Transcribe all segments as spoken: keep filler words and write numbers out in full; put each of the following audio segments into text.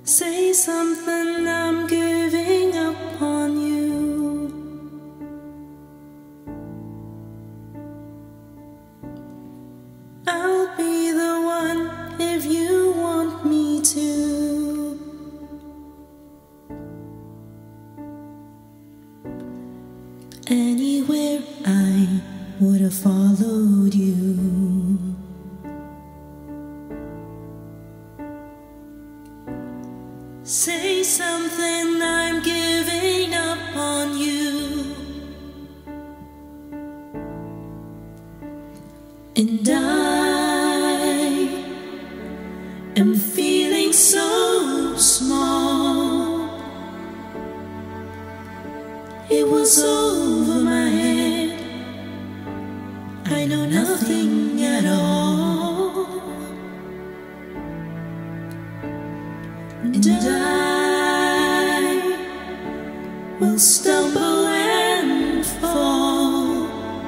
Say something, I'm giving up on you. I'll be the one if you want me to. Anywhere I would have followed you. Say something, I'm giving up on you. And I am feeling so small. It was over my head. I know nothing at all. And I will stumble and fall.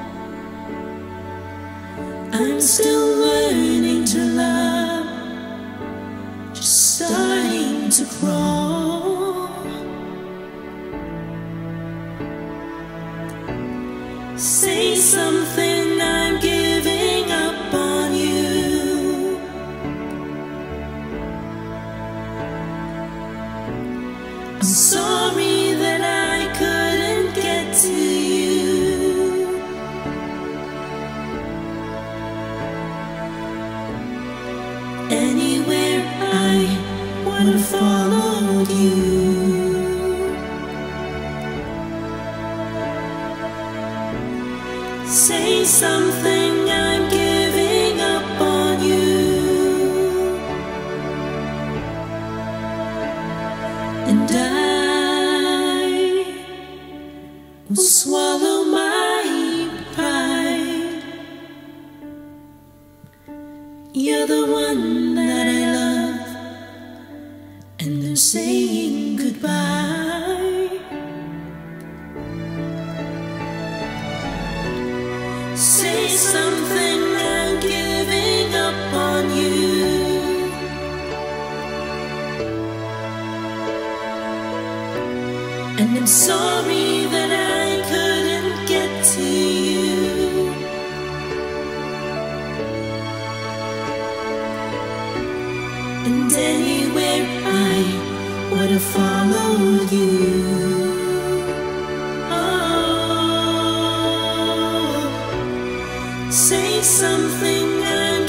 I'm still learning to love, just starting to crawl. Say something, I'm giving up on you. I'm sorry that I couldn't get to you. Anywhere I would have followed you. Say something, I'm giving up on you. And I will swallow my pride. You're the one that I love, and I'm saying goodbye. Say something, I'm giving up on you. And I'm sorry that I couldn't get to you. And anywhere I would have followed you. Oh, say something, I'm